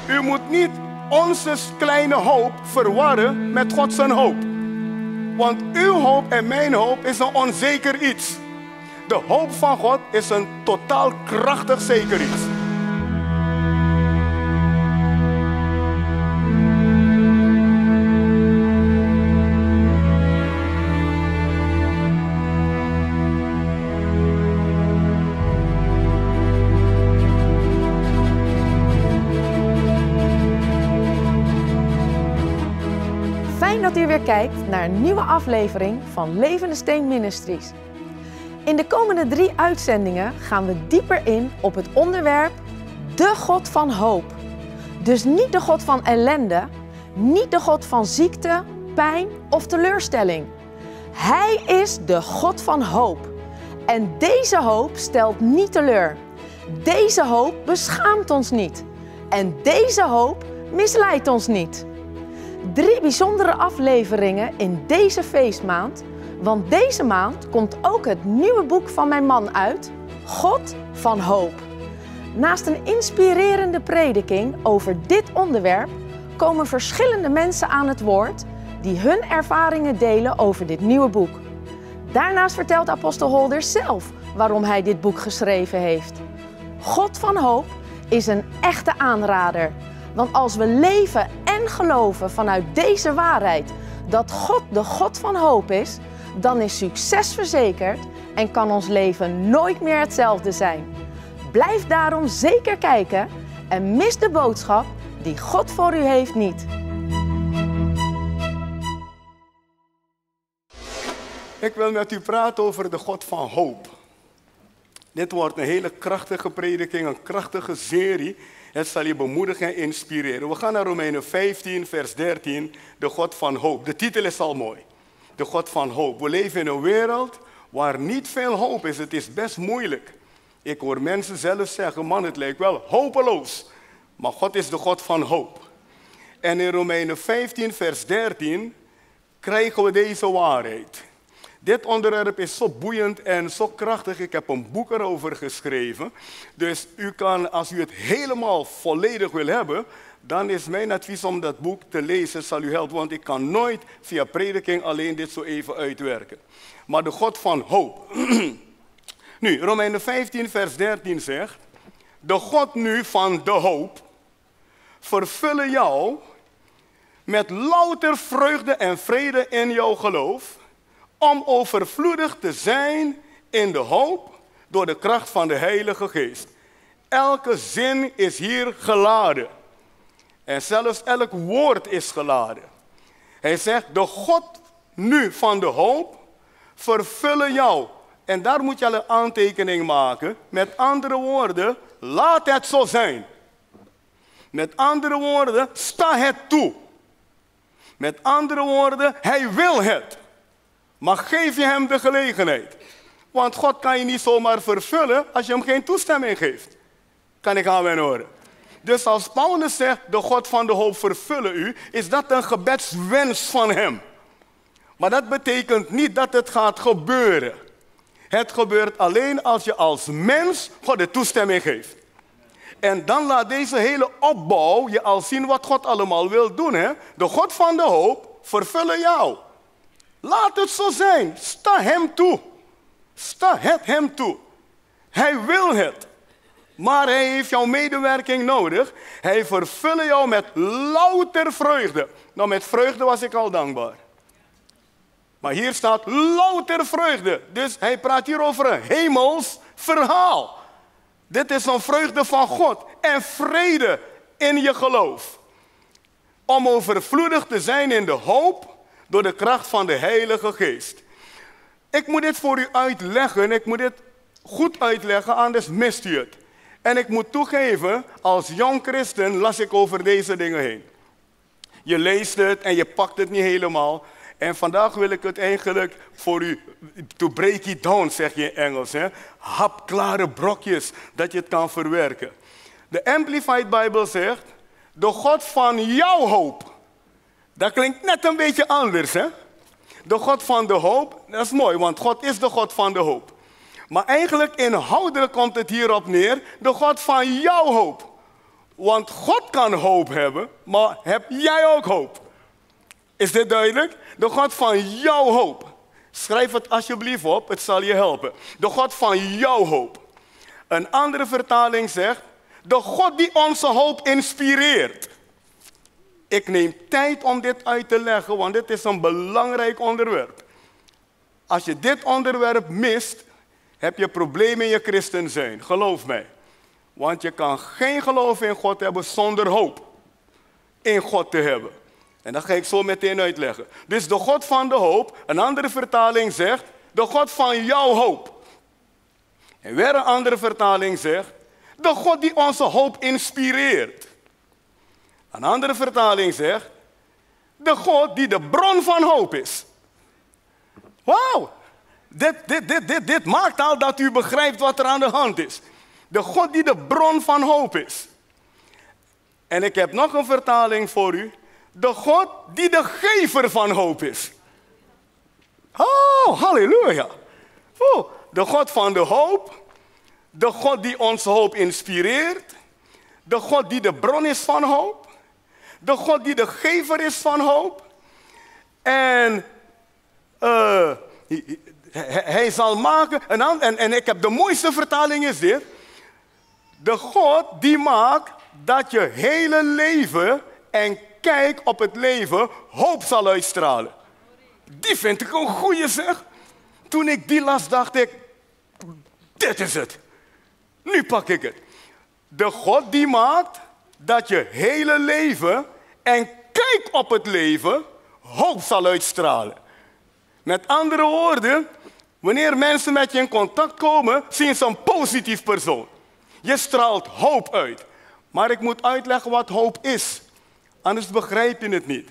U moet niet onze kleine hoop verwarren met Gods hoop. Want uw hoop en mijn hoop is een onzeker iets. De hoop van God is een totaal krachtig zeker iets. Fijn dat u weer kijkt naar een nieuwe aflevering van Levende Steen Ministries. In de komende 3 uitzendingen gaan we dieper in op het onderwerp de God van hoop. Dus niet de God van ellende, niet de God van ziekte, pijn of teleurstelling. Hij is de God van hoop. En deze hoop stelt niet teleur. Deze hoop beschaamt ons niet. En deze hoop misleidt ons niet. 3 bijzondere afleveringen in deze feestmaand, want deze maand komt ook het nieuwe boek van mijn man uit, God van Hoop. Naast een inspirerende prediking over dit onderwerp komen verschillende mensen aan het woord die hun ervaringen delen over dit nieuwe boek. Daarnaast vertelt apostel Holder zelf waarom hij dit boek geschreven heeft. God van Hoop is een echte aanrader. Want als we leven en geloven vanuit deze waarheid dat God de God van hoop is, dan is succes verzekerd en kan ons leven nooit meer hetzelfde zijn. Blijf daarom zeker kijken en mis de boodschap die God voor u heeft niet. Ik wil met u praten over de God van hoop. Dit wordt een hele krachtige prediking, een krachtige serie. Het zal je bemoedigen en inspireren. We gaan naar Romeinen 15, vers 13, de God van hoop. De titel is al mooi. De God van hoop. We leven in een wereld waar niet veel hoop is. Het is best moeilijk. Ik hoor mensen zelf zeggen, man, het lijkt wel hopeloos. Maar God is de God van hoop. En in Romeinen 15, vers 13, krijgen we deze waarheid. Dit onderwerp is zo boeiend en zo krachtig. Ik heb een boek erover geschreven. Dus u kan, als u het helemaal volledig wil hebben, dan is mijn advies om dat boek te lezen, zal u helpen. Want ik kan nooit via prediking alleen dit zo even uitwerken. Maar de God van hoop. Nu, Romeinen 15, vers 13 zegt, de God nu van de hoop vervullen jou met louter vreugde en vrede in jouw geloof, om overvloedig te zijn in de hoop door de kracht van de Heilige Geest. Elke zin is hier geladen. En zelfs elk woord is geladen. Hij zegt, de God nu van de hoop vervullen jou. En daar moet je al een aantekening maken. Met andere woorden, laat het zo zijn. Met andere woorden, sta het toe. Met andere woorden, hij wil het. Maar geef je hem de gelegenheid. Want God kan je niet zomaar vervullen als je hem geen toestemming geeft. Kan ik aan mijn horen. Dus als Paulus zegt, de God van de hoop vervullen u, is dat een gebedswens van hem. Maar dat betekent niet dat het gaat gebeuren. Het gebeurt alleen als je als mens God de toestemming geeft. En dan laat deze hele opbouw je al zien wat God allemaal wil doen. Hè? De God van de hoop vervullen jou. Laat het zo zijn. Sta hem toe. Sta het hem toe. Hij wil het. Maar hij heeft jouw medewerking nodig. Hij vervullen jou met louter vreugde. Nou, met vreugde was ik al dankbaar. Maar hier staat louter vreugde. Dus hij praat hier over een hemels verhaal. Dit is een vreugde van God. En vrede in je geloof. Om overvloedig te zijn in de hoop door de kracht van de Heilige Geest. Ik moet dit voor u uitleggen. Ik moet dit goed uitleggen, anders mist u het. En ik moet toegeven, als jong christen las ik over deze dingen heen. Je leest het en je pakt het niet helemaal. En vandaag wil ik het eigenlijk voor u, to break it down, zeg je in Engels. Hè? Hapklare brokjes, dat je het kan verwerken. De Amplified Bible zegt, de God van jouw hoop. Dat klinkt net een beetje anders, hè? De God van de hoop, dat is mooi, want God is de God van de hoop. Maar eigenlijk inhoudelijk komt het hierop neer, de God van jouw hoop. Want God kan hoop hebben, maar heb jij ook hoop? Is dit duidelijk? De God van jouw hoop. Schrijf het alsjeblieft op, het zal je helpen. De God van jouw hoop. Een andere vertaling zegt, de God die onze hoop inspireert. Ik neem tijd om dit uit te leggen, want dit is een belangrijk onderwerp. Als je dit onderwerp mist, heb je problemen in je christen zijn. Geloof mij. Want je kan geen geloof in God hebben zonder hoop in God te hebben. En dat ga ik zo meteen uitleggen. Dus de God van de hoop, een andere vertaling zegt, de God van jouw hoop. En weer een andere vertaling zegt, de God die onze hoop inspireert. Een andere vertaling zegt, de God die de bron van hoop is. Wauw, dit maakt al dat u begrijpt wat er aan de hand is. De God die de bron van hoop is. En ik heb nog een vertaling voor u. De God die de gever van hoop is. Oh, halleluja. Oh, de God van de hoop. De God die onze hoop inspireert. De God die de bron is van hoop. De God die de gever is van hoop. En hij zal maken, en ik heb de mooiste vertaling is dit. De God die maakt dat je hele leven en kijk op het leven hoop zal uitstralen. Die vind ik een goeie zeg. Toen ik die las dacht ik, dit is het. Nu pak ik het. De God die maakt dat je hele leven en kijk op het leven hoop zal uitstralen. Met andere woorden, wanneer mensen met je in contact komen, zien ze een positief persoon. Je straalt hoop uit. Maar ik moet uitleggen wat hoop is. Anders begrijp je het niet.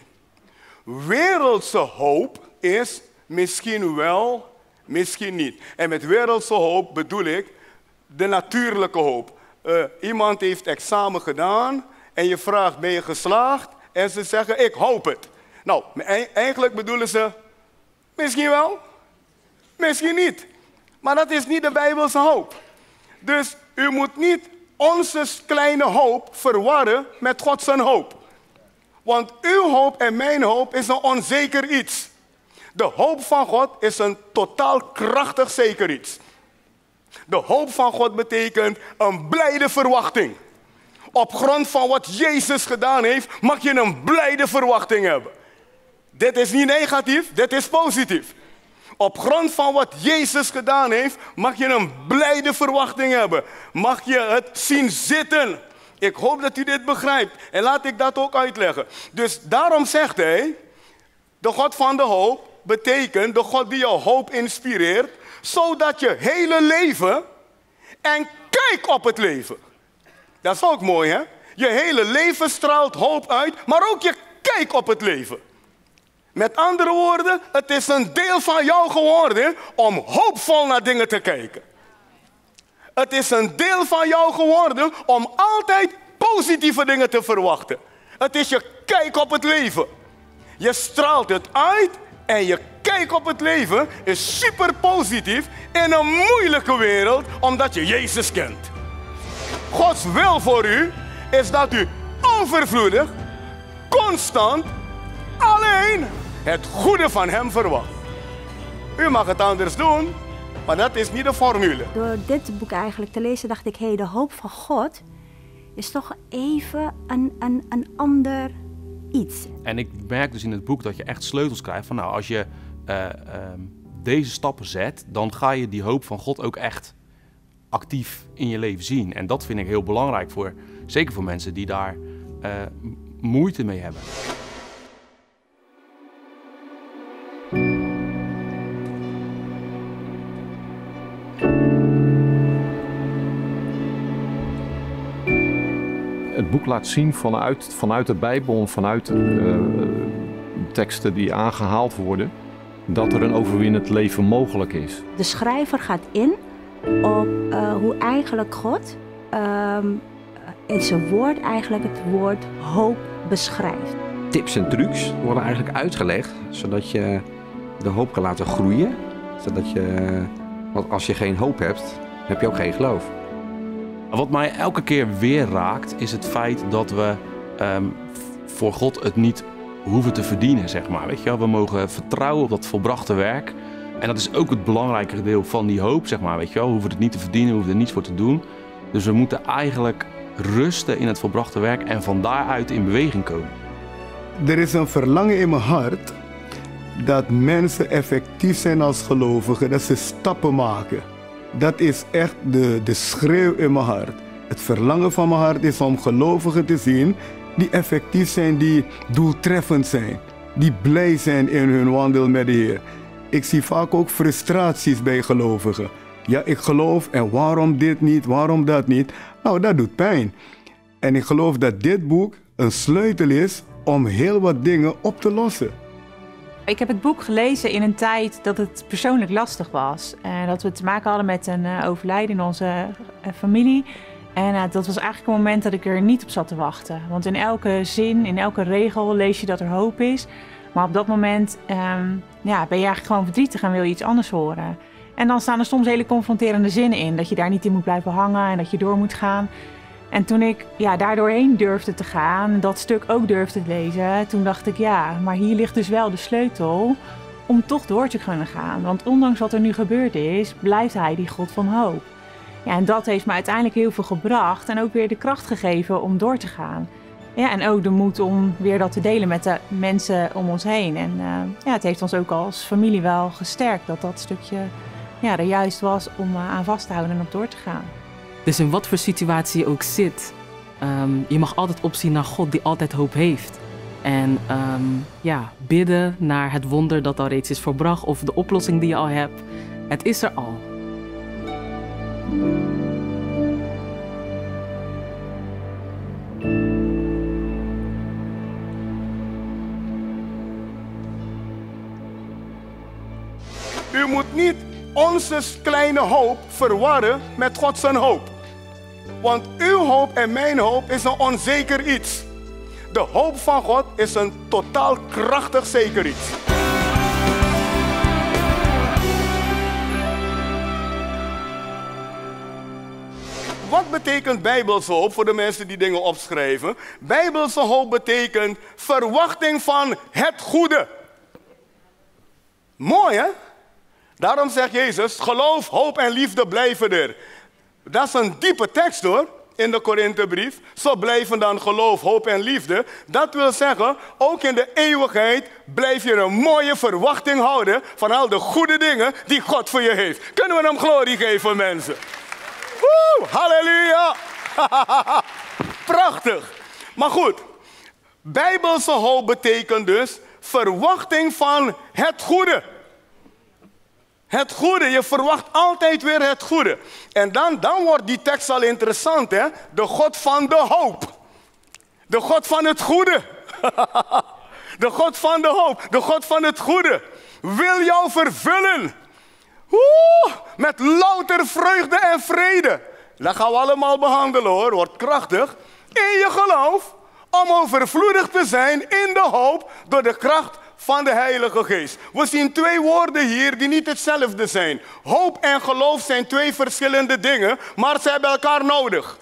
Wereldse hoop is misschien wel, misschien niet. En met wereldse hoop bedoel ik de natuurlijke hoop. Iemand heeft examen gedaan en je vraagt, ben je geslaagd? En ze zeggen, ik hoop het. Nou, eigenlijk bedoelen ze, misschien wel, misschien niet. Maar dat is niet de Bijbelse hoop. Dus u moet niet onze kleine hoop verwarren met Gods hoop. Want uw hoop en mijn hoop is een onzeker iets. De hoop van God is een totaal krachtig zeker iets. De hoop van God betekent een blijde verwachting. Op grond van wat Jezus gedaan heeft, mag je een blijde verwachting hebben. Dit is niet negatief, dit is positief. Op grond van wat Jezus gedaan heeft, mag je een blijde verwachting hebben. Mag je het zien zitten. Ik hoop dat u dit begrijpt. En laat ik dat ook uitleggen. Dus daarom zegt hij, de God van de hoop betekent de God die jouw hoop inspireert, zodat je hele leven en kijk op het leven. Dat is ook mooi, hè? Je hele leven straalt hoop uit, maar ook je kijk op het leven. Met andere woorden, het is een deel van jou geworden om hoopvol naar dingen te kijken. Het is een deel van jou geworden om altijd positieve dingen te verwachten. Het is je kijk op het leven. Je straalt het uit en je kijk op het leven is super positief in een moeilijke wereld omdat je Jezus kent. Gods wil voor u is dat u overvloedig, constant, alleen het goede van hem verwacht. U mag het anders doen, maar dat is niet de formule. Door dit boek eigenlijk te lezen dacht ik, de hoop van God is toch even een ander iets. En ik merk dus in het boek dat je echt sleutels krijgt van nou, als je deze stappen zet, dan ga je die hoop van God ook echt actief in je leven zien. En dat vind ik heel belangrijk voor, zeker voor mensen die daar moeite mee hebben. Het boek laat zien vanuit de Bijbel, vanuit teksten die aangehaald worden, dat er een overwinnend leven mogelijk is. De schrijver gaat in op hoe eigenlijk God in zijn woord eigenlijk het woord hoop beschrijft. Tips en trucs worden eigenlijk uitgelegd, zodat je de hoop kan laten groeien. Want als je geen hoop hebt, heb je ook geen geloof. Wat mij elke keer weer raakt, is het feit dat we voor God het niet hoeven te verdienen, zeg maar. Weet je wel? We mogen vertrouwen op dat volbrachte werk. En dat is ook het belangrijke deel van die hoop, zeg maar. Weet je wel? We hoeven het niet te verdienen, we hoeven er niets voor te doen. Dus we moeten eigenlijk rusten in het volbrachte werk en van daaruit in beweging komen. Er is een verlangen in mijn hart dat mensen effectief zijn als gelovigen, dat ze stappen maken. Dat is echt de schreeuw in mijn hart. Het verlangen van mijn hart is om gelovigen te zien die effectief zijn, die doeltreffend zijn, die blij zijn in hun wandel met de Heer. Ik zie vaak ook frustraties bij gelovigen. Ja, ik geloof en waarom dit niet, waarom dat niet? Nou, dat doet pijn. En ik geloof dat dit boek een sleutel is om heel wat dingen op te lossen. Ik heb het boek gelezen in een tijd dat het persoonlijk lastig was. En dat we te maken hadden met een overlijden in onze familie. En dat was eigenlijk een moment dat ik er niet op zat te wachten. Want in elke zin, in elke regel lees je dat er hoop is. Maar op dat moment ben je eigenlijk gewoon verdrietig en wil je iets anders horen. En dan staan er soms hele confronterende zinnen in. Dat je daar niet in moet blijven hangen en dat je door moet gaan. En toen ik daar doorheen durfde te gaan, dat stuk ook durfde te lezen, toen dacht ik maar hier ligt dus wel de sleutel om toch door te kunnen gaan. Want ondanks wat er nu gebeurd is, blijft hij die God van hoop. Ja, en dat heeft me uiteindelijk heel veel gebracht en ook weer de kracht gegeven om door te gaan. Ja, en ook de moed om weer dat te delen met de mensen om ons heen. En het heeft ons ook als familie wel gesterkt dat dat stukje er juist was om aan vast te houden en op door te gaan. Dus in wat voor situatie je ook zit, je mag altijd opzien naar God die altijd hoop heeft. En bidden naar het wonder dat al reeds is volbracht of de oplossing die je al hebt. Het is er al. U moet niet onze kleine hoop verwarren met Gods hoop. Want uw hoop en mijn hoop is een onzeker iets. De hoop van God is een totaal krachtig zeker iets. Wat betekent bijbelse hoop voor de mensen die dingen opschrijven? Bijbelse hoop betekent verwachting van het goede. Mooi, hè? Daarom zegt Jezus, geloof, hoop en liefde blijven er. Dat is een diepe tekst hoor, in de Korinthebrief. Zo blijven dan geloof, hoop en liefde. Dat wil zeggen, ook in de eeuwigheid blijf je een mooie verwachting houden van al de goede dingen die God voor je heeft. Kunnen we hem glorie geven, mensen? Woe, halleluja! Prachtig. Maar goed, bijbelse hoop betekent dus verwachting van het goede. Het goede, je verwacht altijd weer het goede. En dan wordt die tekst al interessant, hè? De God van de hoop. De God van het goede. De God van de hoop, de God van het goede. Wil jou vervullen. Met louter vreugde en vrede. Dat gaan we allemaal behandelen hoor, wordt krachtig. In je geloof, om overvloedig te zijn in de hoop door de kracht van de Heilige Geest. We zien twee woorden hier die niet hetzelfde zijn. Hoop en geloof zijn twee verschillende dingen, maar ze hebben elkaar nodig.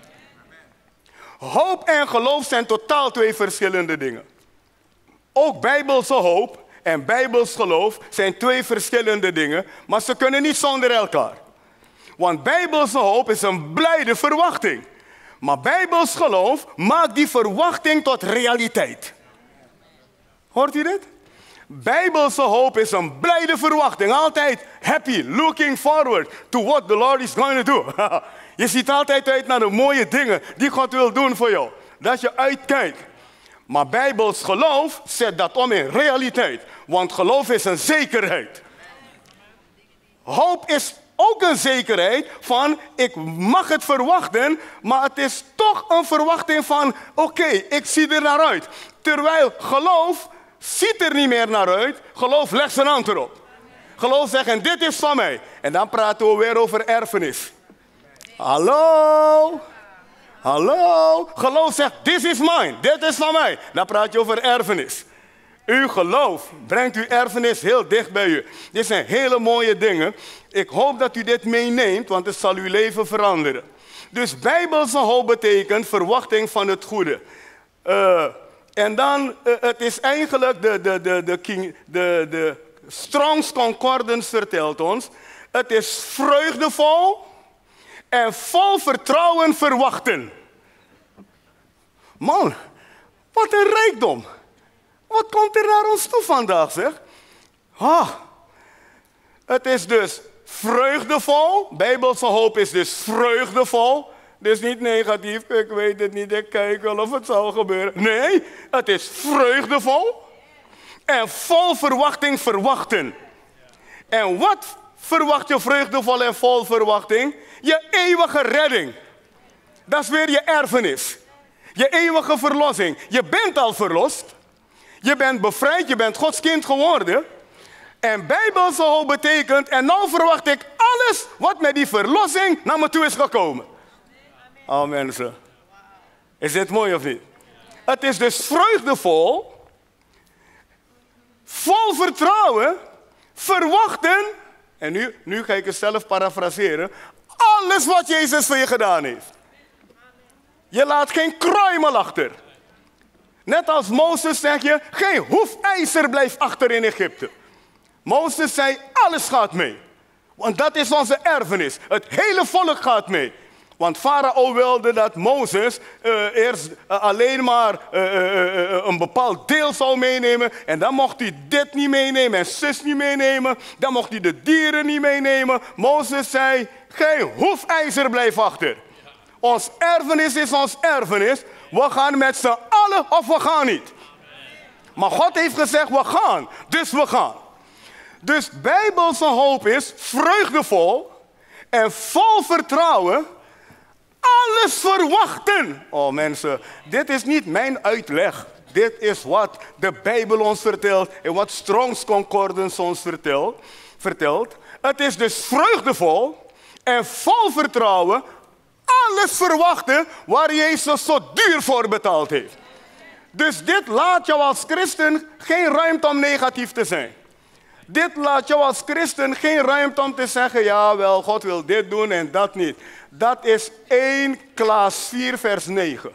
Hoop en geloof zijn totaal twee verschillende dingen. Ook bijbelse hoop en bijbels geloof zijn twee verschillende dingen, maar ze kunnen niet zonder elkaar. Want bijbelse hoop is een blijde verwachting. Maar bijbels geloof maakt die verwachting tot realiteit. Hoort u dit? Bijbelse hoop is een blijde verwachting. Altijd happy, looking forward to what the Lord is going to do. Je ziet altijd uit naar de mooie dingen die God wil doen voor jou. Dat je uitkijkt. Maar bijbels geloof zet dat om in realiteit. Want geloof is een zekerheid. Hoop is ook een zekerheid van ik mag het verwachten, maar het is toch een verwachting van oké, ik zie er naar uit. Terwijl geloof ziet er niet meer naar uit. Geloof legt zijn hand erop. Geloof zegt en dit is van mij. En dan praten we weer over erfenis. Hallo? Hallo? Geloof zegt this is mine. Dit is van mij. Dan praat je over erfenis. Uw geloof brengt uw erfenis heel dicht bij u. Dit zijn hele mooie dingen. Ik hoop dat u dit meeneemt, want het zal uw leven veranderen. Dus bijbelse hoop betekent verwachting van het goede. En dan, het is eigenlijk de Strong's Concordance vertelt ons, het is vreugdevol en vol vertrouwen verwachten. Man, wat een rijkdom. Wat komt er naar ons toe vandaag, zeg? Het is dus vreugdevol. Bijbelse hoop is dus vreugdevol. Dus niet negatief, ik weet het niet, ik kijk wel of het zal gebeuren. Nee, het is vreugdevol en vol verwachting verwachten. En wat verwacht je vreugdevol en vol verwachting? Je eeuwige redding. Dat is weer je erfenis. Je eeuwige verlossing. Je bent al verlost. Je bent bevrijd, je bent Gods kind geworden. En bijbelse hoop betekent, en nou verwacht ik alles wat met die verlossing naar me toe is gekomen. Oh mensen, is dit mooi of niet? Het is dus vreugdevol, vol vertrouwen, verwachten, en nu ga ik het zelf parafraseren, alles wat Jezus voor je gedaan heeft. Je laat geen kruimel achter. Net als Mozes zeg je, geen hoefijzer blijft achter in Egypte. Mozes zei, alles gaat mee. Want dat is onze erfenis. Het hele volk gaat mee. Want Farao wilde dat Mozes eerst alleen maar een bepaald deel zou meenemen. En dan mocht hij dit niet meenemen en zus niet meenemen. Dan mocht hij de dieren niet meenemen. Mozes zei, geen hoefijzer blijft achter. Ons erfenis is ons erfenis. We gaan met z'n allen of we gaan niet. Maar God heeft gezegd, we gaan. Dus we gaan. Dus bijbelse hoop is vreugdevol en vol vertrouwen. Alles verwachten. Oh mensen, dit is niet mijn uitleg. Dit is wat de Bijbel ons vertelt en wat Strong's Concordance ons vertelt. Het is dus vreugdevol en vol vertrouwen. Alles verwachten waar Jezus zo duur voor betaald heeft. Dus dit laat jou als christen geen ruimte om negatief te zijn. Dit laat jou als christen geen ruimte om te zeggen, ja wel, God wil dit doen en dat niet. Dat is 1 Klaas 4 vers 9.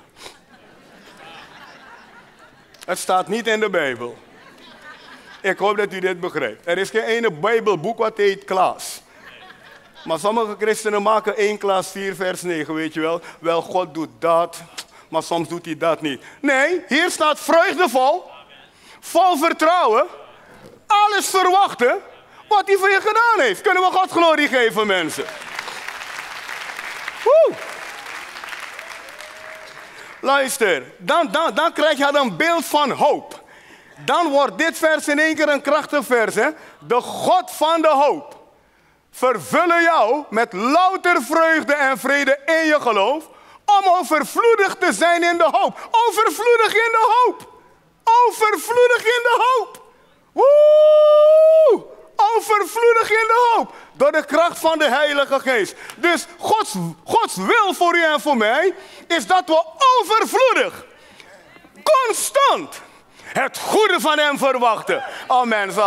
Het staat niet in de Bijbel. Ik hoop dat u dit begrijpt. Er is geen ene Bijbelboek wat heet Klaas. Maar sommige christenen maken 1 Klaas 4 vers 9, weet je wel. Wel, God doet dat, maar soms doet hij dat niet. Nee, hier staat vreugdevol, vol vertrouwen, alles verwachten wat hij voor je gedaan heeft. Kunnen we God glorie geven, mensen? Woe! Luister, dan krijg je een beeld van hoop. Dan wordt dit vers in één keer een krachtig vers. Hè? De God van de hoop vervullen jou met louter vreugde en vrede in je geloof, om overvloedig te zijn in de hoop. Overvloedig in de hoop. Overvloedig in de hoop. Woe! Overvloedig in de hoop. Door de kracht van de Heilige Geest. Dus Gods wil voor u en voor mij is dat we overvloedig, constant, het goede van hem verwachten. Oh mensen.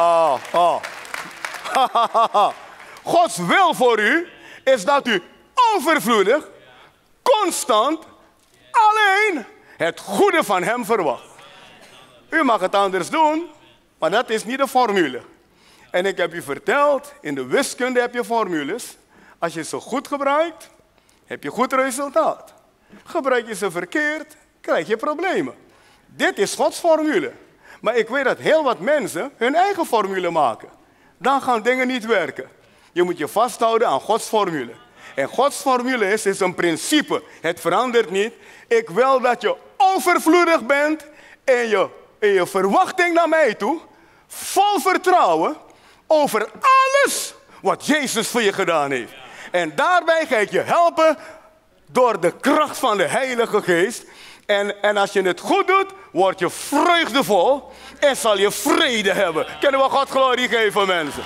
Gods wil voor u is dat u overvloedig, constant, alleen het goede van hem verwacht. U mag het anders doen, maar dat is niet de formule. En ik heb u verteld, in de wiskunde heb je formules. Als je ze goed gebruikt, heb je goed resultaat. Gebruik je ze verkeerd, krijg je problemen. Dit is Gods formule. Maar ik weet dat heel wat mensen hun eigen formule maken. Dan gaan dingen niet werken. Je moet je vasthouden aan Gods formule. En Gods formule is een principe. Het verandert niet. Ik wil dat je overvloedig bent in je verwachting naar mij toe. Vol vertrouwen over alles wat Jezus voor je gedaan heeft. En daarbij ga ik je helpen door de kracht van de Heilige Geest. En als je het goed doet, word je vreugdevol en zal je vrede hebben. Kunnen we God glorie geven, mensen?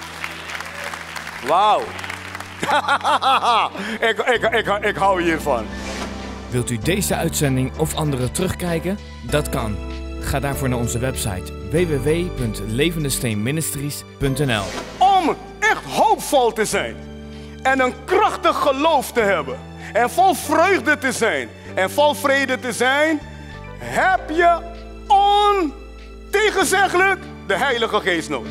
Wauw. ik hou hiervan. Wilt u deze uitzending of andere terugkijken? Dat kan. Ga daarvoor naar onze website www.levendesteenministries.nl. Om echt hoopvol te zijn en een krachtig geloof te hebben en vol vreugde te zijn en vol vrede te zijn, heb je ontegenzeggelijk de Heilige Geest nodig.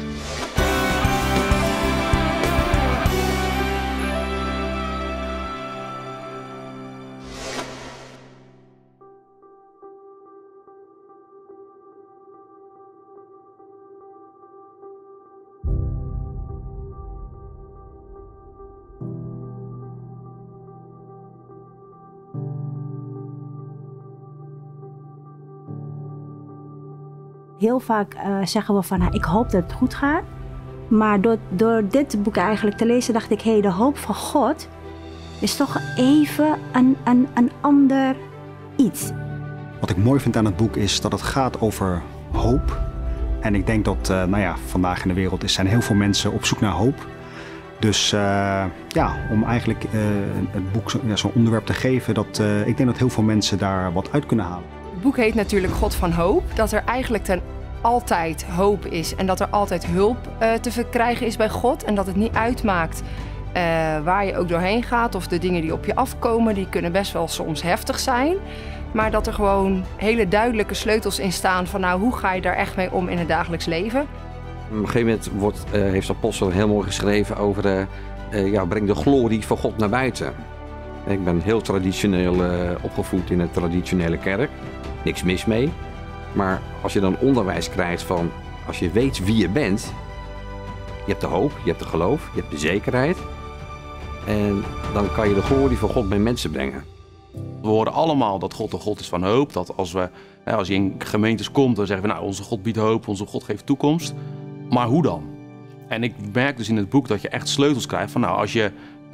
Heel vaak zeggen we van, ik hoop dat het goed gaat. Maar door dit boek eigenlijk te lezen dacht ik, de hoop van God is toch even een ander iets. Wat ik mooi vind aan het boek is dat het gaat over hoop. En ik denk dat vandaag in de wereld zijn heel veel mensen op zoek naar hoop. Dus om eigenlijk het boek zo'n onderwerp te geven, ik denk dat heel veel mensen daar wat uit kunnen halen. Het boek heet natuurlijk God van Hoop. Dat er eigenlijk ten altijd hoop is en dat er altijd hulp te verkrijgen is bij God. En dat het niet uitmaakt waar je ook doorheen gaat of de dingen die op je afkomen, die kunnen best wel soms heftig zijn. Maar dat er gewoon hele duidelijke sleutels in staan van hoe ga je daar echt mee om in het dagelijks leven. Op een gegeven moment heeft de apostel heel mooi geschreven over breng de glorie van God naar buiten. Ik ben heel traditioneel opgevoed in een traditionele kerk. Niks mis mee. Maar als je dan onderwijs krijgt van, als je weet wie je bent, je hebt de hoop, je hebt de geloof, je hebt de zekerheid. En dan kan je de glorie van God bij mensen brengen. We horen allemaal dat God een God is van hoop. Dat als je in gemeentes komt, dan zeggen we, onze God biedt hoop, onze God geeft toekomst. Maar hoe dan? En ik merk dus in het boek dat je echt sleutels krijgt van, als je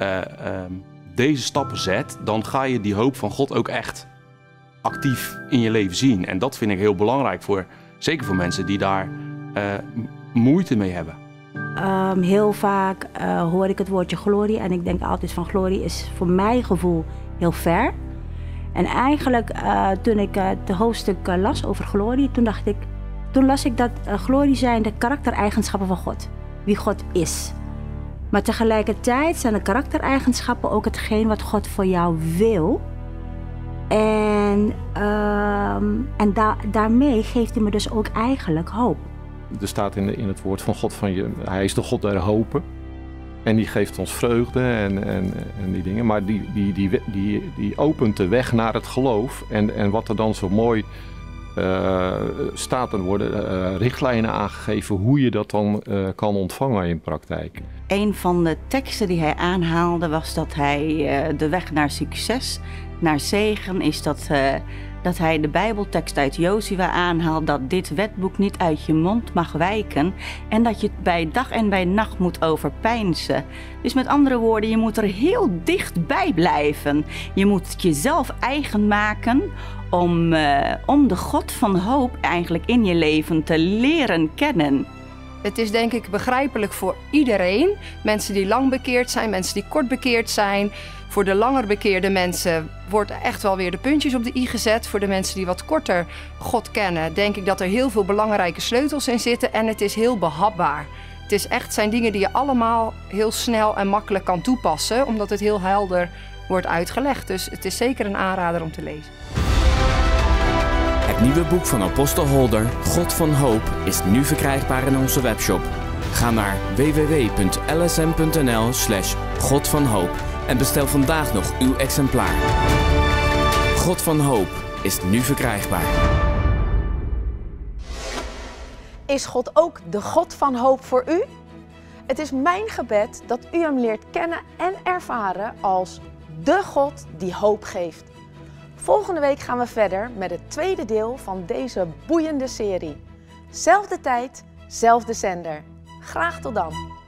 deze stappen zet, dan ga je die hoop van God ook echt actief in je leven zien. En dat vind ik heel belangrijk zeker voor mensen die daar moeite mee hebben. Heel vaak hoor ik het woordje glorie en ik denk altijd van glorie is voor mijn gevoel heel ver. En eigenlijk toen ik het hoofdstuk las over glorie, toen las ik dat glorie zijn de karaktereigenschappen van God. Wie God is. Maar tegelijkertijd zijn de karaktereigenschappen ook hetgeen wat God voor jou wil. En daarmee geeft hij me dus ook eigenlijk hoop. Er staat in het woord van God hij is de God der hopen. En die geeft ons vreugde en die dingen. Maar die opent de weg naar het geloof. En wat er dan zo mooi staat, er worden richtlijnen aangegeven hoe je dat dan kan ontvangen in praktijk. Een van de teksten die hij aanhaalde was dat hij de weg naar succes, naar zegen, is dat hij de Bijbeltekst uit Josua aanhaalt dat dit wetboek niet uit je mond mag wijken en dat je het bij dag en bij nacht moet overpeinzen. Dus met andere woorden, je moet er heel dichtbij blijven. Je moet het jezelf eigen maken om de God van hoop eigenlijk in je leven te leren kennen. Het is denk ik begrijpelijk voor iedereen. Mensen die lang bekeerd zijn, mensen die kort bekeerd zijn. Voor de langer bekeerde mensen wordt echt wel weer de puntjes op de i gezet. Voor de mensen die wat korter God kennen, denk ik dat er heel veel belangrijke sleutels in zitten. En het is heel behapbaar. Het zijn dingen die je allemaal heel snel en makkelijk kan toepassen, omdat het heel helder wordt uitgelegd. Dus het is zeker een aanrader om te lezen. Het nieuwe boek van apostel Holder, God van Hoop, is nu verkrijgbaar in onze webshop. Ga naar www.lsm.nl/godvanhoop en bestel vandaag nog uw exemplaar. God van Hoop is nu verkrijgbaar. Is God ook de God van hoop voor u? Het is mijn gebed dat u hem leert kennen en ervaren als de God die hoop geeft. Volgende week gaan we verder met het tweede deel van deze boeiende serie. Zelfde tijd, zelfde zender. Graag tot dan.